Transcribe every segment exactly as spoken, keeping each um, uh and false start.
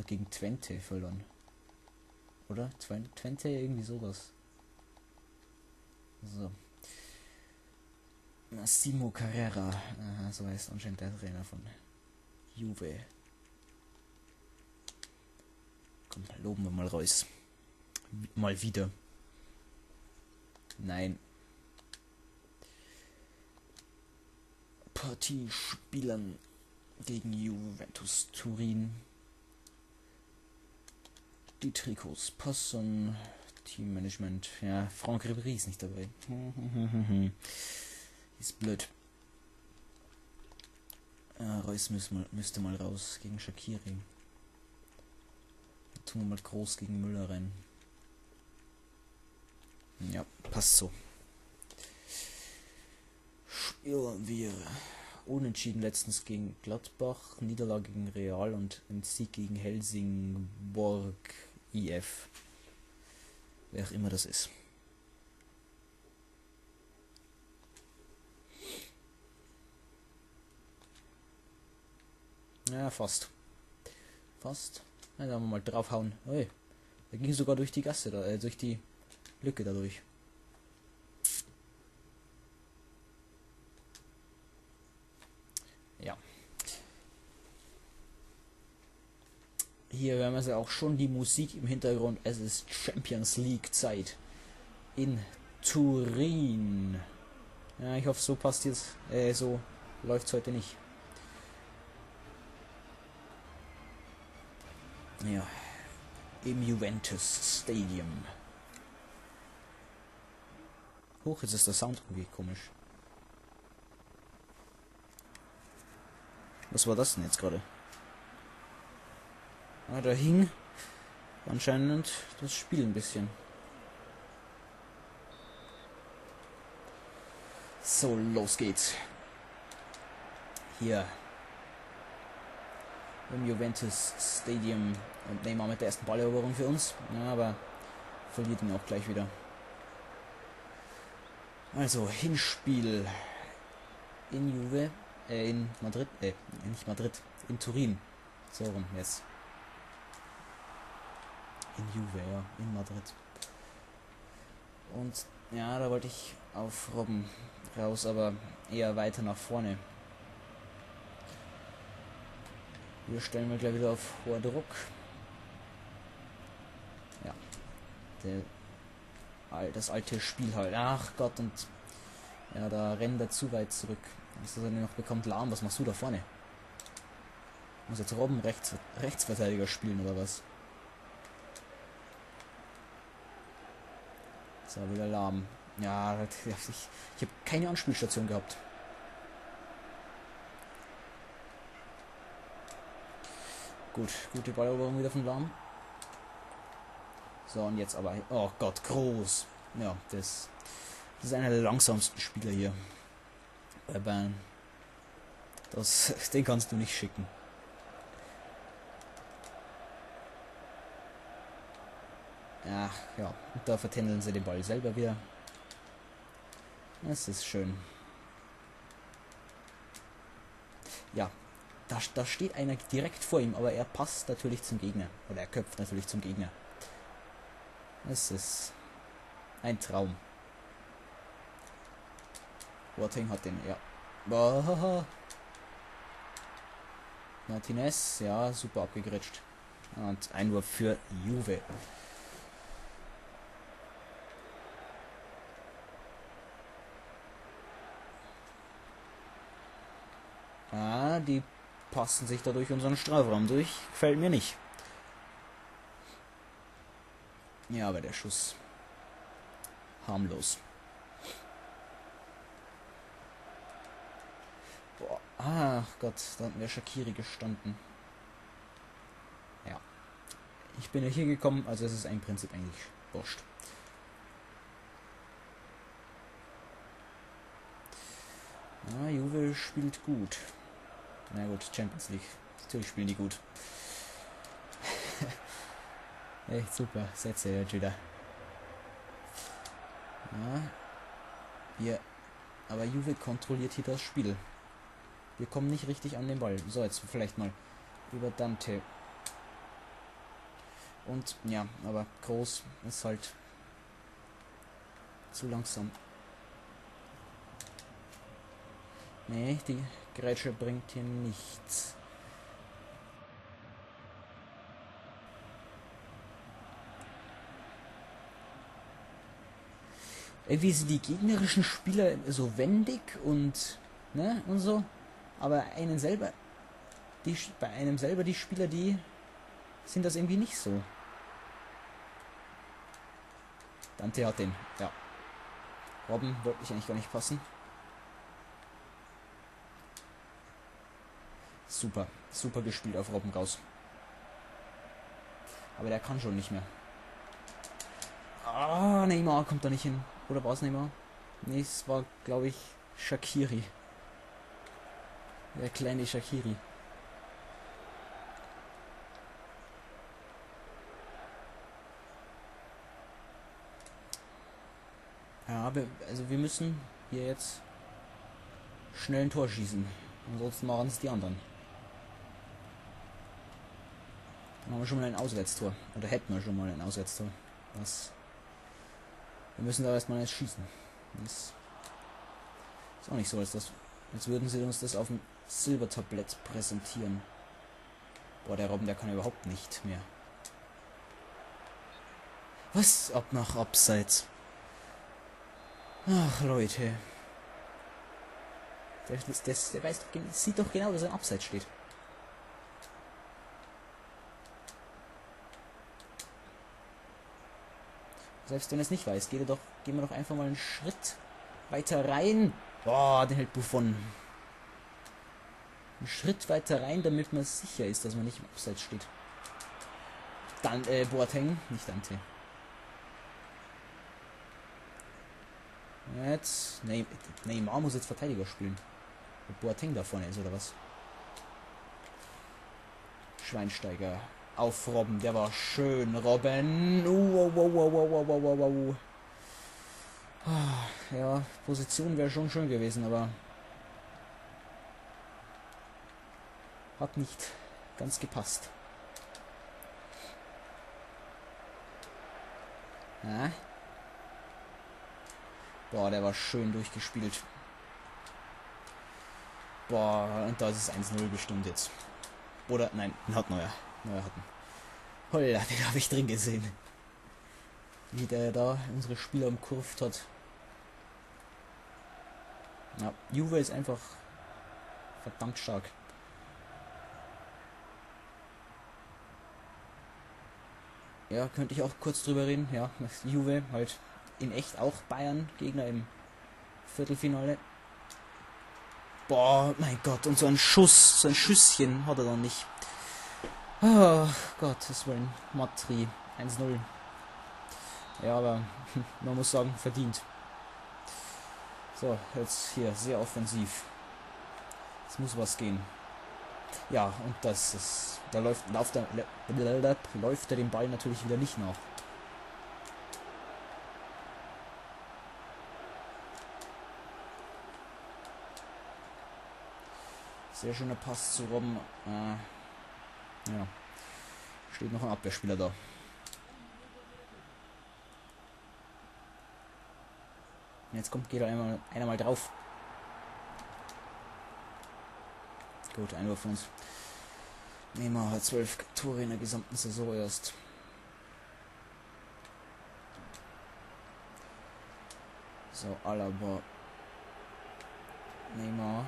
gegen Twente verloren. Oder? Twente, irgendwie sowas. So. Massimo Carrera. Aha, so heißt anscheinend der Trainer von Juve. Komm, loben wir mal raus. Mal wieder. Nein. Partiespielern gegen Juventus Turin. Die Trikots passen. Teammanagement. Ja, Franck Ribéry ist nicht dabei. Ist blöd. Ah, Reus müssen, müsste mal raus gegen Shaqiri. Tun wir mal groß gegen Müller rein. Ja, passt so. Spielen wir unentschieden letztens gegen Gladbach, Niederlage gegen Real und ein Sieg gegen Helsingborg I F. Wer auch immer das ist. Ja, fast. Fast. Ja, da haben wir mal draufhauen. Oi, da ging sogar durch die Gasse da, äh, durch die Lücke dadurch. Ja. Hier hören wir also auch schon die Musik im Hintergrund. Es ist Champions League Zeit in Turin. Ja, ich hoffe, so passt jetzt, äh, so läuft es heute nicht. Ja, im Juventus Stadium. Hoch, jetzt ist der Sound irgendwie komisch. Was war das denn jetzt gerade? Ah, da hing anscheinend das Spiel ein bisschen. So, los geht's. Hier im Juventus Stadium und Neymar mit der ersten Balleroberung für uns. Ja, aber verliert ihn auch gleich wieder. Also, Hinspiel in Juve, äh, in Madrid, äh, nicht Madrid, in Turin. So rum, jetzt. In Juve, ja, in Madrid. Und ja, da wollte ich auf Robben raus, aber eher weiter nach vorne. Hier stellen wir gleich wieder auf hoher Druck. Ja, der, das alte Spiel halt. Ach Gott, und ja, da rennt er zu weit zurück. Ist das noch bekommt Lahm, was machst du da vorne? Muss jetzt Robben rechts, Rechtsverteidiger spielen oder was? So, wieder Lahm. Ja, ich, ich habe keine Anspielstation gehabt. Gut, gute Balleroberung wieder von Lahm. So, und jetzt aber... Oh Gott, groß. Ja, das, das ist einer der langsamsten Spieler hier bei Bayern. Das, den kannst du nicht schicken. Ach ja, und da vertändeln sie den Ball selber wieder. Das ist schön. Ja, da, da steht einer direkt vor ihm, aber er passt natürlich zum Gegner. Oder er köpft natürlich zum Gegner. Es ist ein Traum. Boateng hat den, ja. Boah. Martinez, ja, super abgegritscht. Und Einwurf für Juve. Ah, die passen sich da durch unseren Strafraum durch. Gefällt mir nicht. Ja, aber der Schuss harmlos. Boah, ach Gott, da hatten wir Shaqiri gestanden. Ja. Ich bin ja hier gekommen, also es ist im Prinzip eigentlich wurscht. Ah, Juve spielt gut. Na gut, Champions League. Natürlich spielen die gut. Echt super, Sätze jetzt wieder. Ja. Hier. Aber Juve kontrolliert hier das Spiel. Wir kommen nicht richtig an den Ball. So, jetzt vielleicht mal über Dante. Und ja, aber Groß ist halt zu langsam. Nee, die Grätsche bringt hier nichts. Irgendwie sind die gegnerischen Spieler so wendig und ne und so, aber einen selber, die bei einem selber die Spieler, die sind das irgendwie nicht so. Dante hat den, ja. Robben wollte ich eigentlich gar nicht passen. Super, super gespielt auf Robben raus. Aber der kann schon nicht mehr. Ah, Neymar kommt da nicht hin. Oder war es Neymar? Nee, es war, glaube ich, Shaqiri. Der kleine Shaqiri. Ja, aber also wir müssen hier jetzt schnell ein Tor schießen. Ansonsten machen es die anderen. Dann haben wir schon mal ein Auswärtstor. Oder hätten wir schon mal ein Auswärtstor. Das. Wir müssen da erstmal jetzt schießen. Das ist auch nicht so, als das. Jetzt würden sie uns das auf dem Silbertablett präsentieren. Boah, der Robben, der kann überhaupt nicht mehr. Was? Ab nach Abseits. Ach, Leute. Der, das, das, der weiß, sieht doch genau, dass er im Abseits steht. Selbst wenn er es nicht weiß, geht er doch, gehen wir doch einfach mal einen Schritt weiter rein. Boah, den hält Buffon. Einen Schritt weiter rein, damit man sicher ist, dass man nicht im Abseits steht. Dann, äh, Boateng, nicht Dante. Jetzt, nee, Neymar muss jetzt Verteidiger spielen. Ob Boateng da vorne ist, oder was? Schweinsteiger. Auf Robben, der war schön, Robben. Uh, wow, wow, wow, wow, wow, wow, wow. Ah, ja, Position wäre schon schön gewesen, aber hat nicht ganz gepasst. Ja. Boah, der war schön durchgespielt. Boah, und da ist es eins null bestimmt jetzt. Oder, nein, hat Neuer. Neuer hatten. Holla, den habe ich drin gesehen. Wie der da unsere Spieler umkurvt hat. Ja, Juve ist einfach verdammt stark. Ja, könnte ich auch kurz drüber reden. Ja, Juve halt in echt auch Bayern Gegner im Viertelfinale. Boah, mein Gott, und so ein Schuss, so ein Schüsschen hat er dann nicht. Oh Gott, das war ein Matri. eins null. Ja, aber man muss sagen, verdient. So, jetzt hier, sehr offensiv. Es muss was gehen. Ja, und das ist. Da läuft, läuft, er, läuft er den Ball natürlich wieder nicht nach. Sehr schöner Pass zu Robben. Äh, ja. Steht noch ein Abwehrspieler da. Jetzt kommt, geht da einmal, einer mal drauf. Gut, Einwurf von uns. Neymar hat zwölf Tore in der gesamten Saison erst. So, Alaba. Neymar.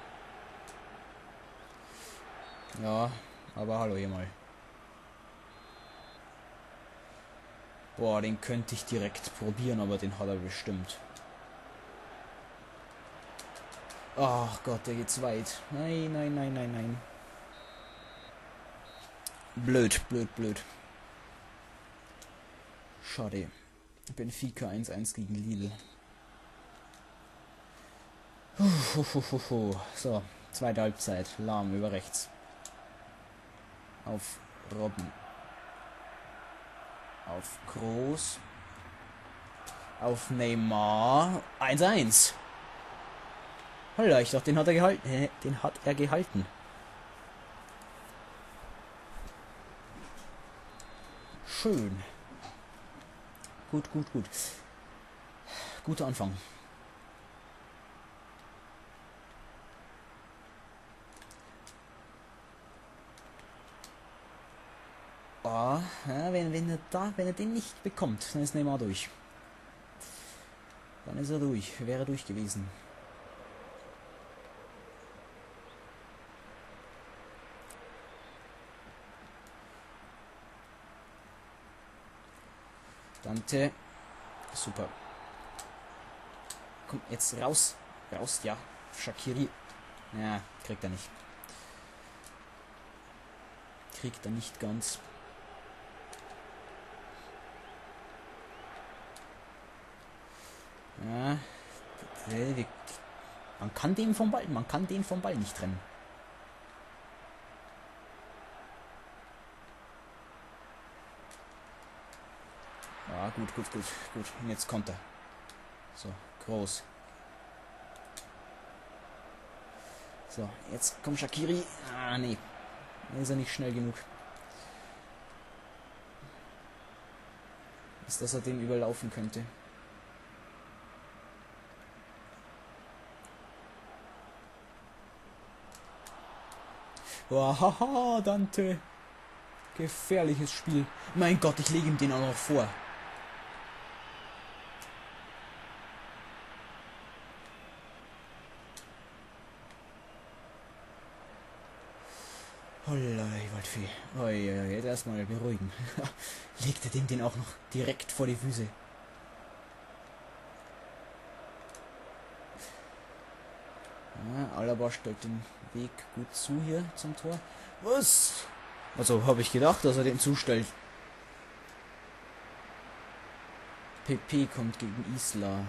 Ja, aber hallo hier mal. Boah, den könnte ich direkt probieren, aber den hat er bestimmt. Ach Gott, der geht zu weit. Nein, nein, nein, nein, nein. Blöd, blöd, blöd. Schade. Benfica eins eins gegen Lille. So, zweite Halbzeit. Lahm über rechts. Auf Robben. Auf Groß. Auf Neymar. eins eins. Holla, ich dachte, den hat er gehalten. Hä? Den hat er gehalten. schön. Gut, gut, gut. Guter Anfang. Oh, ja, wenn, wenn er da, wenn er den nicht bekommt, dann ist Neymar durch. Dann ist er durch. Wäre durch gewesen. Dante. Super. Komm, jetzt raus. Raus, ja. Shaqiri. Ja, kriegt er nicht. Kriegt er nicht ganz. Ja. Man kann den vom Ball, man kann den vom Ball nicht trennen. Ja, gut, gut, gut, gut. Und jetzt kommt er. So, groß. So, jetzt kommt Shaqiri. Ah, nee. Da ist er nicht schnell genug. Ist, dass er den überlaufen könnte. Oh, haha, Dante. Gefährliches Spiel. Mein Gott, ich lege ihm den auch noch vor. Holla, Waldfee. Oh, ja, jetzt erstmal beruhigen. Legt er dem den auch noch direkt vor die Füße. Ja, Alaba stellt den Weg gut zu hier zum Tor. Was? Also habe ich gedacht, dass er den zustellt. P P kommt gegen Isla.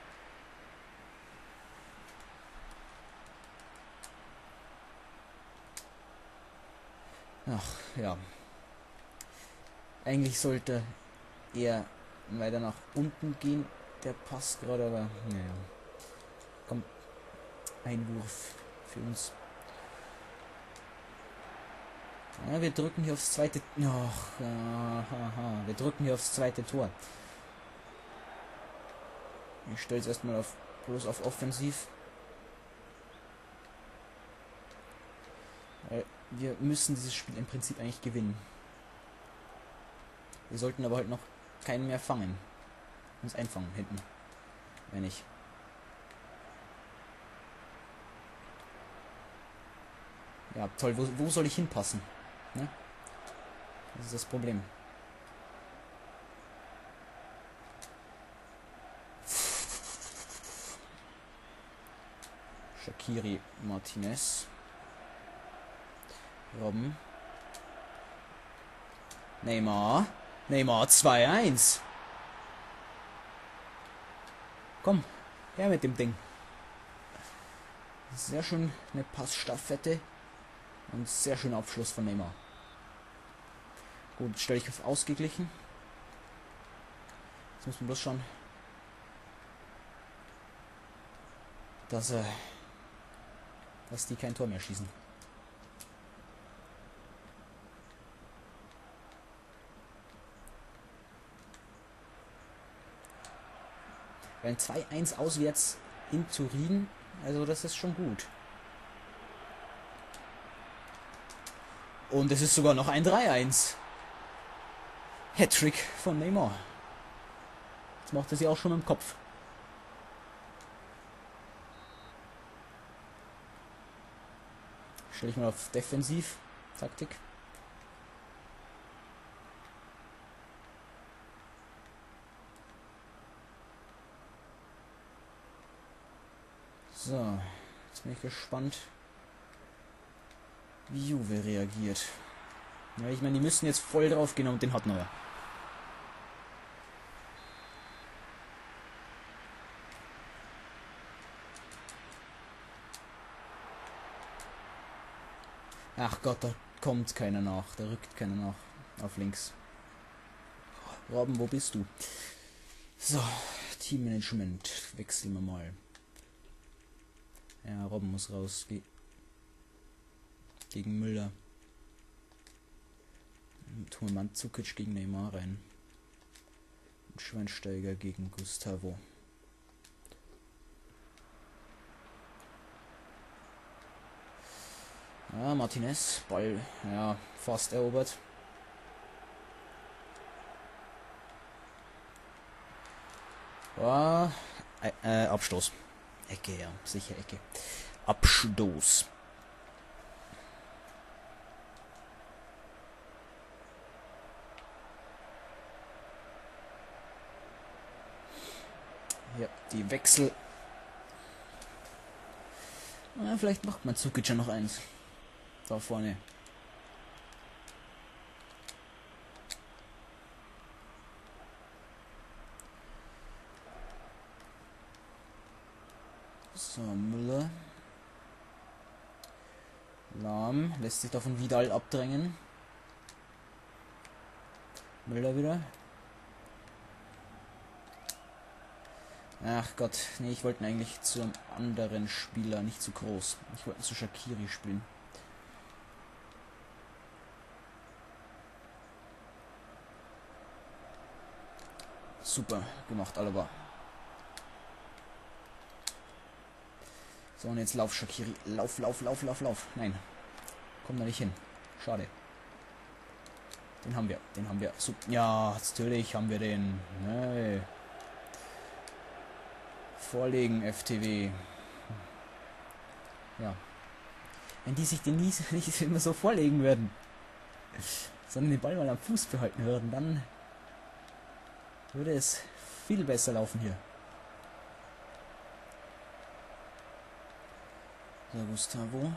Ach, ja. Eigentlich sollte er weiter nach unten gehen, der Pass gerade, aber naja. Kommt Einwurf für uns. Ja, wir drücken hier aufs zweite. Ach, aha, wir drücken hier aufs zweite Tor. Ich stelle es erstmal auf bloß auf offensiv. Weil wir müssen dieses Spiel im Prinzip eigentlich gewinnen. Wir sollten aber halt noch keinen mehr fangen. Uns einfangen hinten. Wenn nicht. Ja, toll. Wo, wo soll ich hinpassen? Ne? Das ist das Problem. Shaqiri, Martinez. Robben. Neymar. Neymar zwei eins. Komm, her mit dem Ding. Sehr schön eine Passstaffette. Und sehr schöner Abschluss von Neymar. Gut, jetzt stelle ich auf ausgeglichen. Jetzt muss man bloß schauen, dass, äh, dass die kein Tor mehr schießen. Ein zwei eins auswärts in Turin, also das ist schon gut. Und es ist sogar noch ein drei eins. Hattrick von Neymar. Jetzt macht er sie auch schon im Kopf. Stelle ich mal auf Defensiv-Taktik. So, jetzt bin ich gespannt, wie Juve reagiert. Ja, ich meine, die müssen jetzt voll drauf gehen und den hat Neuer. Ach Gott, da kommt keiner nach, da rückt keiner nach. Auf links. Robben, wo bist du? So, Teammanagement. Wechseln wir mal. Ja, Robben muss raus. Ge gegen Müller. Tun wir Mandzukic gegen Neymar rein. Und Schweinsteiger gegen Gustavo. Ja, Martinez, Ball, ja, fast erobert. Ja, äh, äh, Abstoß. Ecke, ja, sicher Ecke. Abstoß. Ja, die Wechsel. Ja, vielleicht macht man Zukic ja noch eins. Da vorne. So, Müller. Lahm lässt sich da von Vidal abdrängen. Müller wieder. Ach Gott, nee, ich wollte eigentlich zu einem anderen Spieler, nicht zu groß. Ich wollte zu Shaqiri spielen. Super gemacht, Alaba. So, und jetzt lauf, Shaqiri. Lauf, lauf, lauf, lauf, lauf. Nein. Komm da nicht hin. Schade. Den haben wir. Den haben wir. Super. Ja, natürlich haben wir den. Nee. Vorlegen, F T W. Ja. Wenn die sich den nie nicht immer so vorlegen würden, sondern den Ball mal am Fuß behalten würden, dann würde es viel besser laufen hier. So, Gustavo.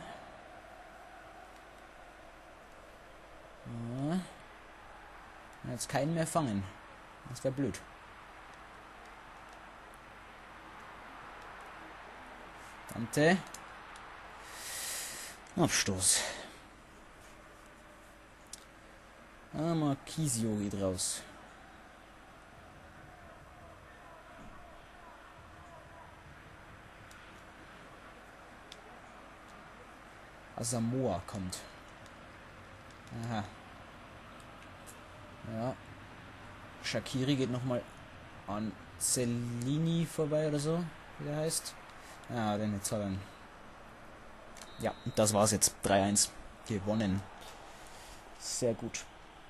Ja. Jetzt keinen mehr fangen. Das wäre blöd. Dante. Abstoß. Ah, Marquisio geht raus. Asamoah kommt. Aha. Ja. Shaqiri geht nochmal an Cellini vorbei oder so, wie der heißt. Ja, den jetzt hat er. Ja, das war's jetzt. drei eins. Gewonnen. Sehr gut.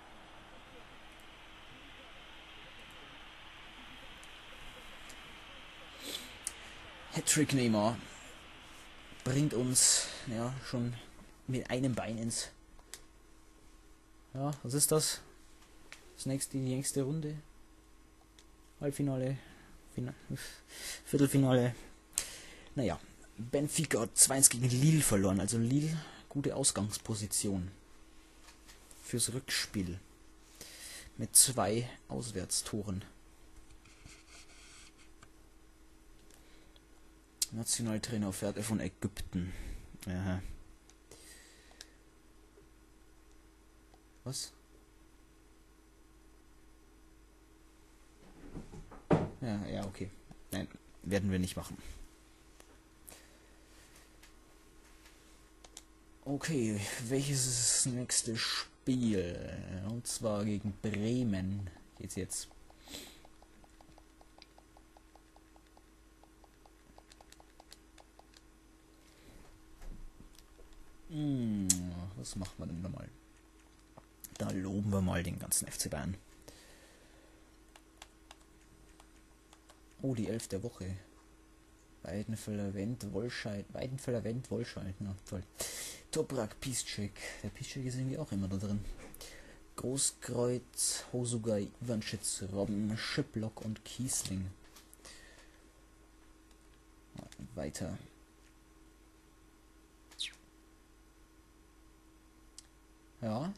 Hattrick Neymar bringt uns ja schon mit einem Bein ins. Ja, was ist das? Das nächste, die nächste Runde. Halbfinale. Final, Viertelfinale. Naja, Benfica hat zwei eins gegen Lille verloren. Also Lille, gute Ausgangsposition fürs Rückspiel. Mit zwei Auswärtstoren. Nationaltrainer fährt er von Ägypten. Aha. Was? Ja, ja, okay. Nein, werden wir nicht machen. Okay, welches ist das nächste Spiel? Und zwar gegen Bremen geht's jetzt. Hm, was machen wir denn da mal? Da loben wir mal den ganzen F C Bayern. Oh, die elf der Woche. Weidenfeller Wendt, Wollscheid. Weidenfeller Wendt, Wollscheid. Na, toll. Toprak, Piszczek. Der Piszczek ist irgendwie auch immer da drin. Großkreuz, Hosugai, Ivanschitz, Robben, Schiplock und Kiesling. Weiter. Ja.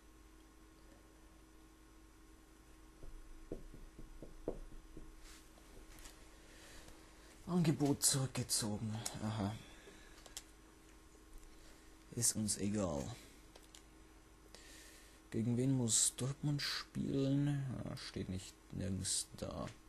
Angebot zurückgezogen. Aha. Ist uns egal. Gegen wen muss Dortmund spielen? Ja, steht nicht nirgends da.